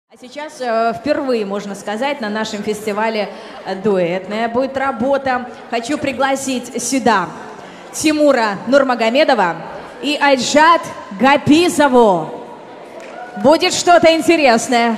А сейчас впервые, можно сказать, на нашем фестивале дуэтная будет работа. Хочу пригласить сюда Тимура Нурмагомедова и Айджат Гапизову. Будет что-то интересное.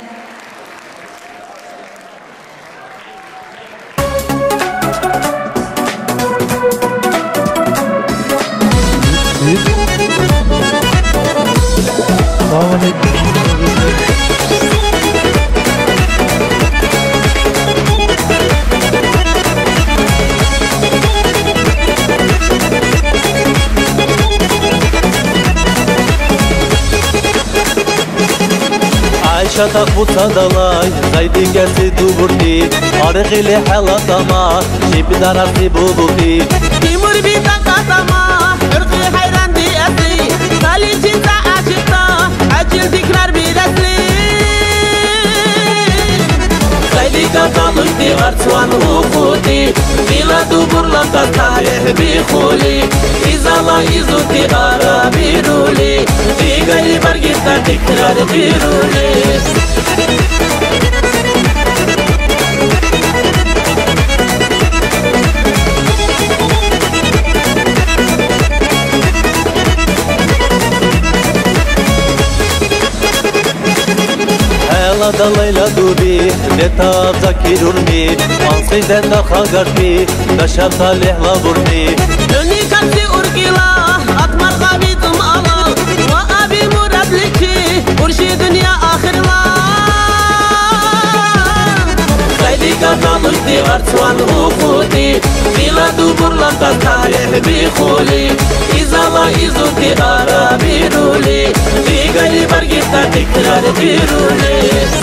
Şatak bu sadalay Zaydi gelsi duburti Arıgili halatama Şibi darasi buluti Timur bita katama Irkı hayran di asli Kali cinta aşıkta Acil dikrar bir asli Zaydi katalışti Arsuan hukuti Bila duburla katayeh bi khuli İzala izuti ara biruli Digali bargita dikrar biruli Hela da layla dubi Neta zakir urmi Ansiden da khagarti Daşa talihla vurmi Dönü kalsi urgila Atmar gabidim ala Ve abi murablici Urşi dünya ahirla Zaydi katalışti Arsuan hukuti Bila duburla katayeh bi khuli İzala izuti ara biruli Digali bargita dikrar biruli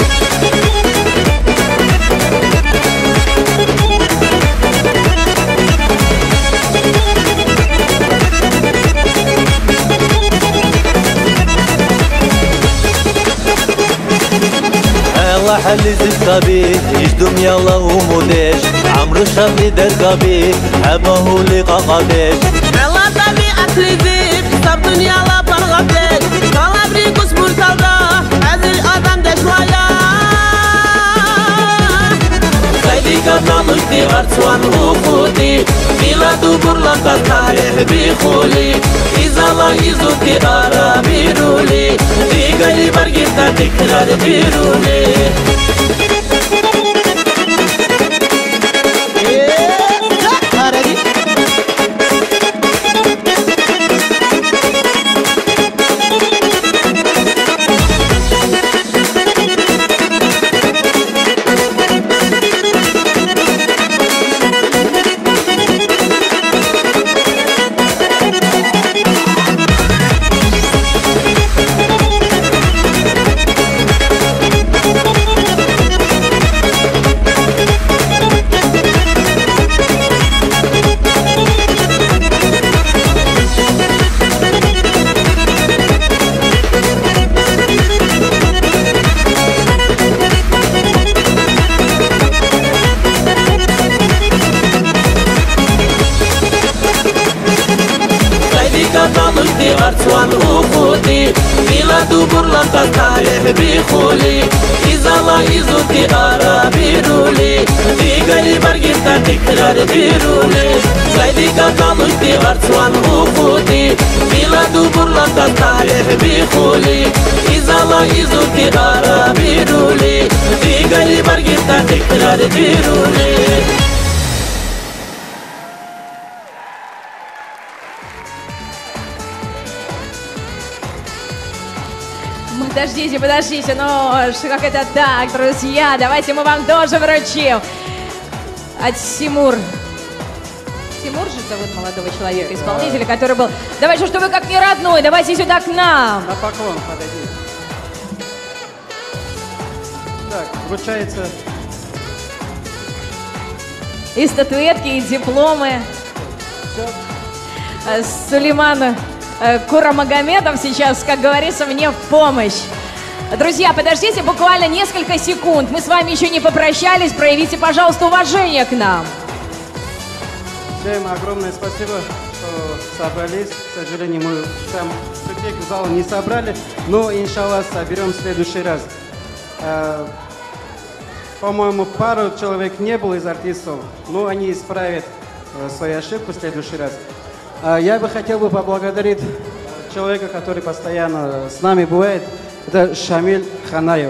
Hela halizi tabi İjdum yala umudeş Amrı şafi dergabi Hebahu liqa qadeş Ela tabi atlizip Sab dünyala pargabdeş Kalabri kus murtalda Azil adam deşlaya Zaydi katalışti Arsuan hukuti Bila duburla katayeh bi khuli İzala izuti ara biruli Digali bargita dikrar biruli Katalışti Arsuan hukuti Bila duburla katayeh bi khuli İzala izuti ara biruli Digali bargita dikrar biruli Zaydi katalışti Arsuan hukuti Bila duburla katayeh bi khuli İzala izuti ara biruli Digali bargita dikrar biruli Подождите, подождите, ну как это так, друзья? Давайте мы вам тоже вручим. А Тимур же зовут молодого человека, исполнителя, который был. Давайте, что вы как не родной, давайте сюда к нам. На поклон подойди. Так, вручается. И статуэтки, и дипломы. Все. Сулейман Курамагомедов сейчас, как говорится, мне в помощь. Друзья, подождите буквально несколько секунд. Мы с вами еще не попрощались. Проявите, пожалуйста, уважение к нам. Всем огромное спасибо, что собрались. К сожалению, мы там людей в зал не собрали, но, иншаллах, соберем в следующий раз. По-моему, пару человек не было из артистов, но они исправят свою ошибку в следующий раз. Я бы хотел поблагодарить человека, который постоянно с нами бывает, это Шамиль Ханаев.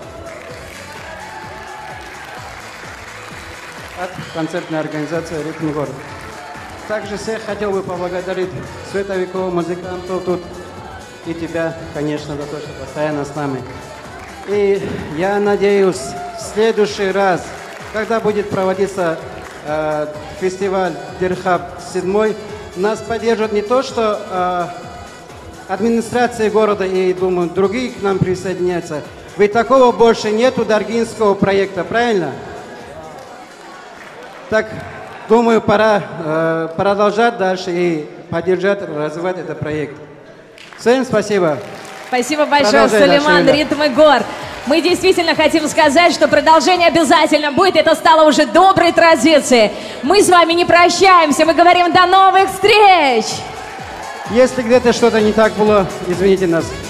От концертной организации «Ритм города». Также всех хотел бы поблагодарить световиков, музыкантов тут и тебя, конечно, за то, что постоянно с нами. И я надеюсь, в следующий раз, когда будет проводиться фестиваль Дирхаб 7, нас поддержат не то, что администрация города и, думаю, другие к нам присоединятся. Ведь такого больше нету даргинского проекта, правильно? Так, думаю, пора продолжать дальше и поддержать, развивать этот проект. Всем спасибо. Спасибо большое, Сулейман, «Ритм и гор». Мы действительно хотим сказать, что продолжение обязательно будет. Это стало уже доброй традицией. Мы с вами не прощаемся, мы говорим до новых встреч! Если где-то что-то не так было, извините нас.